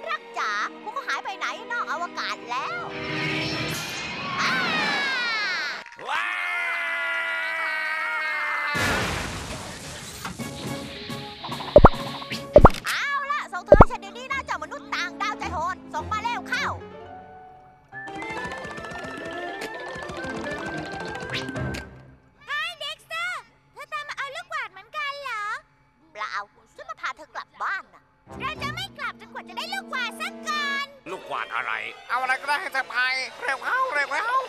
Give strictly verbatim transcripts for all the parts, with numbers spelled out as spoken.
รักจ๋าพวกเขาหายไปไหนนอกอวกาศแล้วว้าเอาล่ะส่งเธอให้ฉันเดี๋ยวนี้นะเจ้ามนุษย์ต่างดาวใจโหดส่งมาแล้วเข้าไฮเด็กสเตอร์เธอตามมาเอาลูกกวาดเหมือนกันเหรอเปล่าฉันมาพาเธอกลับบ้านนะเราจะไม่กลับจนกว่าจะได้ลูกกวาดสักก่อนลูกกวาดอะไรเอาอะไรก็ได้ให้เธอไปเร็วเข้าเร็วเข้า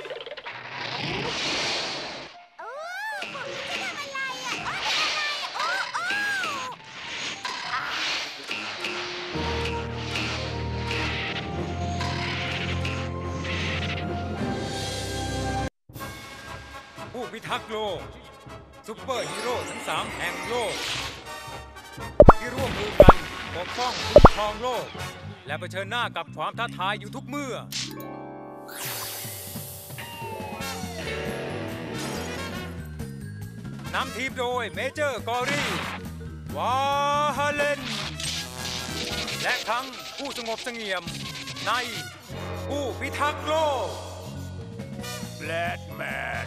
โอ้ผมจะทำอะไรอ่ะโอ้ทำอะไรโอ้โอ้ผู้พิทักษ์โลกซุปเปอร์ฮีโร่ทั้งสามแห่งโลกที่ร่วมมือกันปกป้องคุ้มครองโลกและเผชิญหน้ากับความท้าทายอยู่ทุกเมื่อนำทีมโดยเมเจอร์กอรี่วาฮาเลนและทั้งผู้สงบเสงี่ยมในผู้พิทักษ์โลกแบทแมน